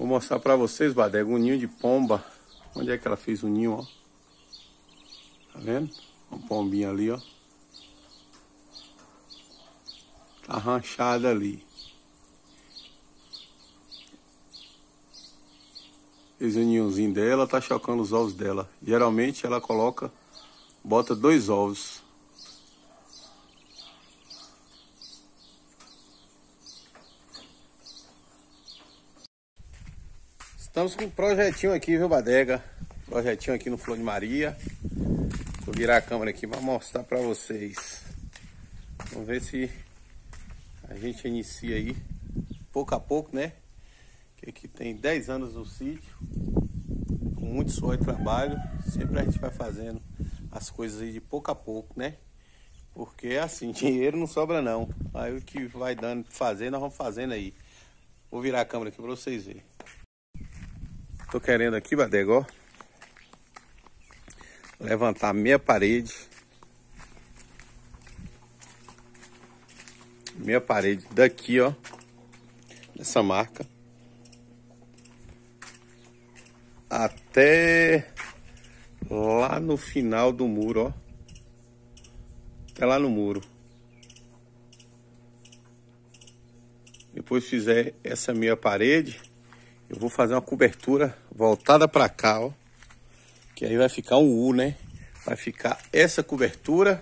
Vou mostrar pra vocês, Badega, um ninho de pomba. Onde é que ela fez o ninho, ó? Tá vendo? Uma pombinha ali, ó. Tá ranchada ali. Fez o ninhozinho dela, tá chocando os ovos dela. Geralmente ela bota 2 ovos. Estamos com um projetinho aqui, viu, Badega? Projetinho aqui no Flor de Maria. Vou virar a câmera aqui para mostrar para vocês. Vamos ver se a gente inicia aí, pouco a pouco, né? Que aqui tem 10 anos no sítio, com muito suor e trabalho. Sempre a gente vai fazendo as coisas aí de pouco a pouco, né? Porque é assim, dinheiro não sobra não. Aí o que vai dando pra fazer, nós vamos fazendo aí. Vou virar a câmera aqui para vocês verem. Tô querendo aqui, Badega, ó, levantar meia parede. Meia parede daqui, ó, dessa marca, até lá no final do muro, ó. Até lá no muro. Depois fizer essa meia parede, eu vou fazer uma cobertura voltada para cá, ó. Que aí vai ficar um U, né? Vai ficar essa cobertura.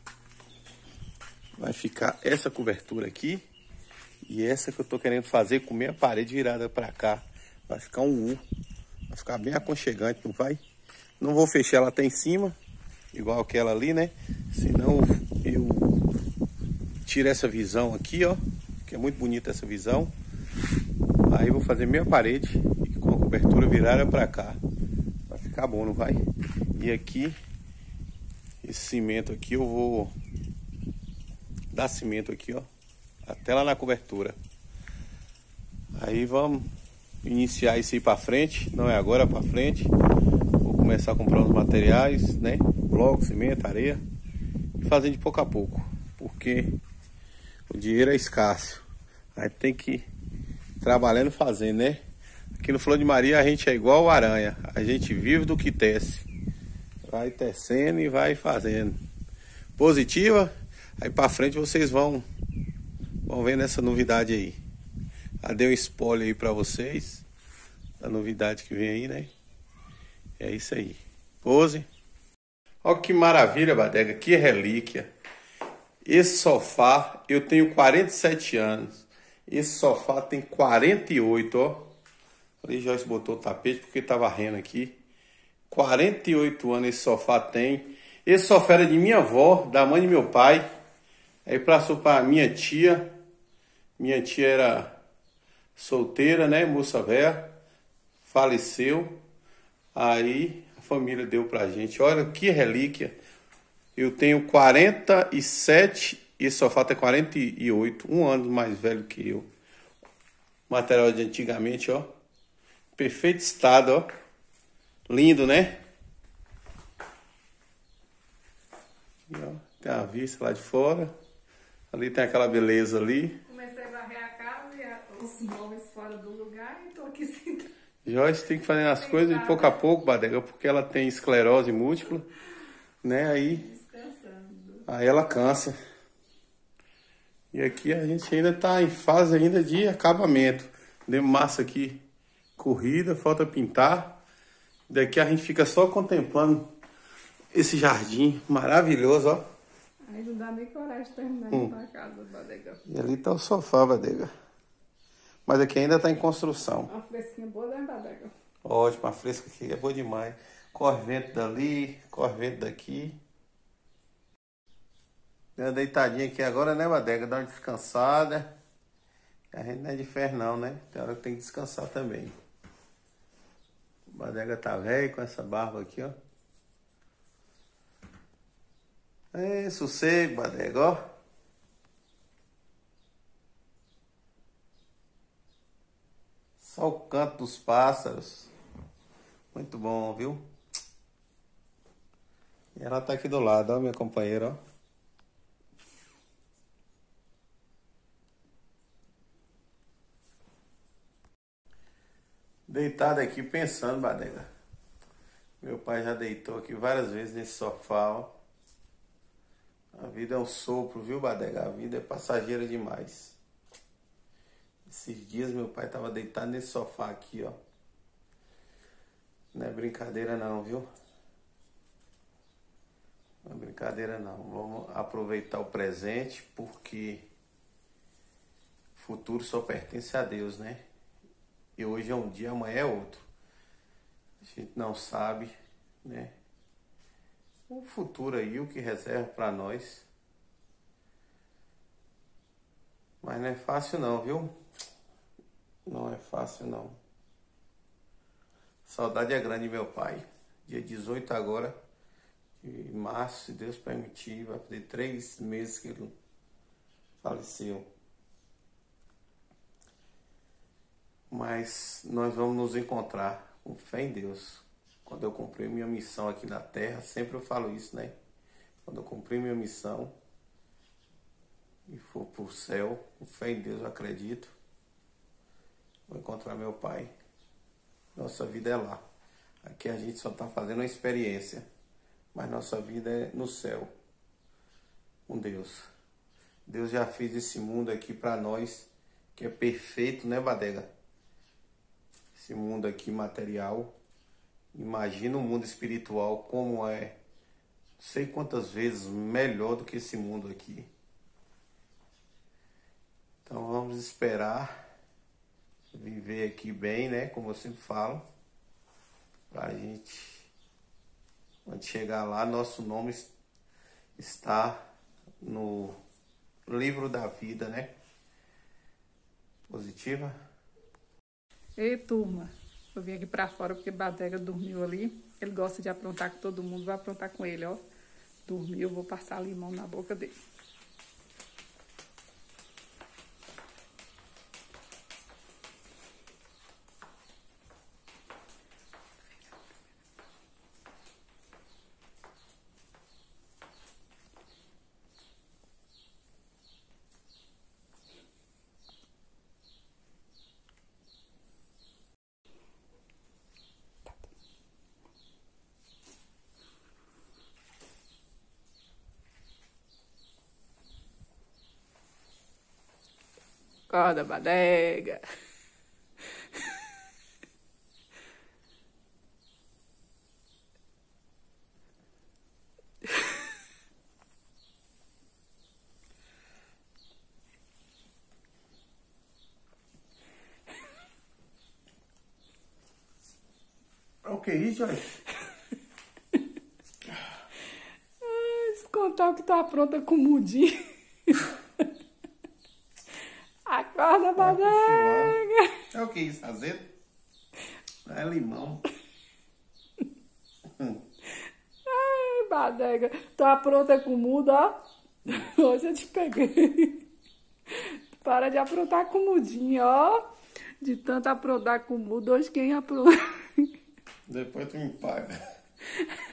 Vai ficar essa cobertura aqui. E essa que eu tô querendo fazer com meia parede virada para cá. Vai ficar um U. Vai ficar bem aconchegante, não vai? Não vou fechar ela até em cima, igual aquela ali, né? Senão eu tiro essa visão aqui, ó. Que é muito bonita essa visão. Aí eu vou fazer meia parede e com a cobertura virada para cá. Vai ficar bom, não vai? E aqui, esse cimento aqui, eu vou dar cimento aqui, ó. Até lá na cobertura. Aí vamos iniciar isso aí para frente. Não é agora, para frente. Vou começar a comprar os materiais, né? Bloco, cimento, areia. E fazendo de pouco a pouco. Porque o dinheiro é escasso. Aí tem que trabalhando, fazendo, né? Aqui no Flor de Maria a gente é igual aranha. A gente vive do que tece. Vai tecendo e vai fazendo. Positiva. Aí pra frente vocês vão ver nessa novidade aí. Já dei um spoiler aí pra vocês. Da novidade que vem aí, né? É isso aí. Pose. Olha que maravilha, Badega. Que relíquia. Esse sofá, eu tenho 47 anos. Esse sofá tem 48, ó. Ali Joyce botou o tapete porque tá varrendo aqui. 48 anos esse sofá tem. Esse sofá era de minha avó, da mãe de meu pai. Aí passou para minha tia. Minha tia era solteira, né? Moça velha. Faleceu. Aí a família deu pra gente. Olha que relíquia. Eu tenho 47 e esse sofá tem 48. Um ano mais velho que eu. Material de antigamente, ó. Perfeito estado, ó. Lindo, né? Aqui, ó. Tem a vista lá de fora. Ali tem aquela beleza ali. Comecei a varrer a casa e os móveis fora do lugar e tô aqui sentada. Joyce tem que fazer as coisas de pouco a pouco, Badega, porque ela tem esclerose múltipla, né? Aí ela cansa. E aqui a gente ainda tá em fase ainda de acabamento. Deu massa aqui corrida, falta pintar. Daqui a gente fica só contemplando esse jardim maravilhoso, ó. Aí não dá nem coragem de terminar de limpar a casa, Badega. E ali tá o sofá, Badega. Mas aqui ainda tá em construção. Uma fresquinha boa, né, Badega? Ótimo, a fresca aqui é boa demais. Corre vento dali, corre vento daqui. Deu uma deitadinha aqui agora, né, Badega? Dá uma descansada. A gente não é de ferro não, né? Tem hora que tem que descansar também. O Badega tá velho com essa barba aqui, ó. É, sossego, Badega, ó. Só o canto dos pássaros. Muito bom, viu? E ela tá aqui do lado, ó, minha companheira, ó. Deitado aqui pensando, Badega. Meu pai já deitou aqui várias vezes nesse sofá, ó. A vida é um sopro, viu, Badega? A vida é passageira demais. Esses dias meu pai tava deitado nesse sofá aqui, ó. Não é brincadeira não, viu? Não é brincadeira não. Vamos aproveitar o presente, porque o futuro só pertence a Deus, né? E hoje é um dia, amanhã é outro. A gente não sabe, né? O futuro aí, o que reserva para nós. Mas não é fácil não, viu? Não é fácil não. Saudade é grande, meu pai. Dia 18 agora, de março, se Deus permitir, vai fazer 3 meses que ele faleceu. Mas nós vamos nos encontrar com fé em Deus. Quando eu cumprir minha missão aqui na Terra, sempre eu falo isso, né? Quando eu cumprir minha missão e for pro céu, com fé em Deus, eu acredito, vou encontrar meu pai. Nossa vida é lá. Aqui a gente só está fazendo uma experiência, mas nossa vida é no céu, com Deus. Deus já fez esse mundo aqui para nós, que é perfeito, né, Badega? Esse mundo aqui material. Imagina o mundo espiritual como é, não sei quantas vezes melhor do que esse mundo aqui. Então vamos esperar viver aqui bem, né? Como eu sempre falo, pra gente, quando chegar lá, nosso nome está no livro da vida, né? Positiva. Ei, turma, eu vim aqui pra fora porque Badega dormiu ali. Ele gosta de aprontar com todo mundo, vou aprontar com ele, ó. Dormiu, vou passar limão na boca dele. Acorda, Badega. O que é isso, Joyce? Se contar o que tá pronta com o mudinho. Acorda, Badega. É o que isso? Azedo? É limão. Ai, Badega. Tá pronta com o mudo, ó. Hoje eu te peguei. Para de aprontar com o mudinho, ó. De tanto aprontar com o mudo, hoje quem apronta... Depois tu me paga.